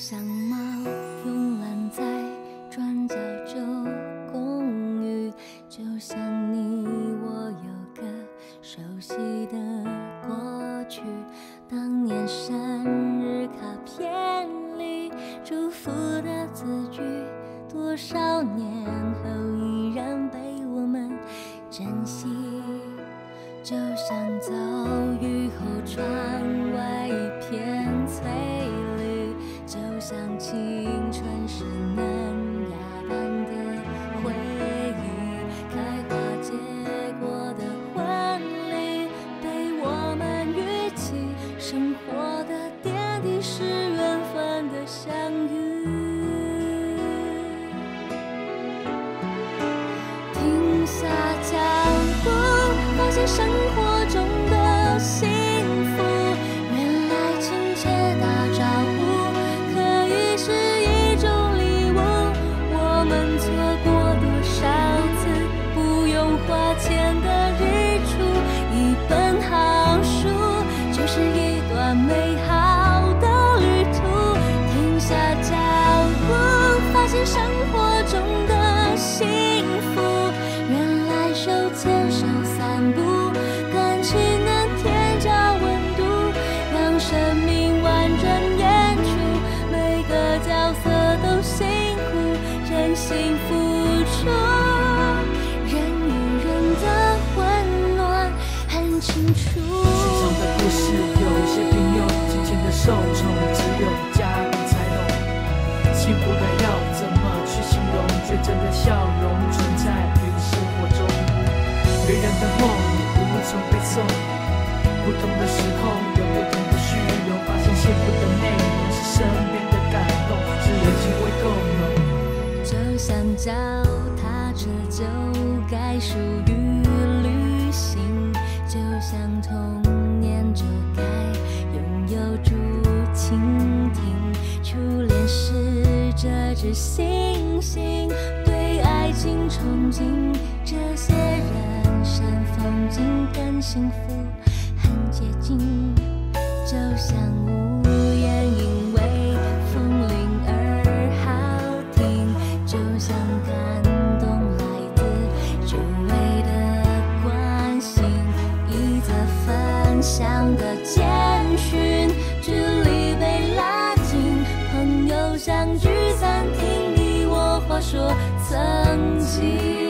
像猫慵懒在转角就公寓，就像你我有个熟悉的过去。当年生日卡片里祝福的字句，多少年后依然被我们珍惜。就像遭遇后窗外一片翠绿，就像青春是嫩芽般的回忆，开花结果的婚礼被我们预期，生活的点滴是缘分的相遇。停下脚步，发现生活中的幸福，原来亲切打招呼可以是一种礼物。我们错过多少次不用花钱的日出，一本好书就是一段美好的旅途。停下脚步，发现生活中的幸福，原来手牵手散步，感情能添加温度，让生命完整演出，每个角色都辛苦，真心付出，人与人的温暖很清楚。 剧中的故事有一些平庸，金钱的受众只有家人才懂，幸福感要怎么去形容？最真的笑容存在于生活中，别人的梦也无从背诵，不同的时空有不同的虚荣，发现幸福的内容是身边的感动，是人情味共融。 就像脚踏车就该属于旅行，就像童年就该拥有住蜻蜓，初恋是这只星星，对爱情憧憬，这些人生风景跟幸福很接近，就像无言因为风铃而好听，就像感动来自久违的关心，一则分享的简讯，距离被拉近，朋友相聚餐厅，你我话说曾经。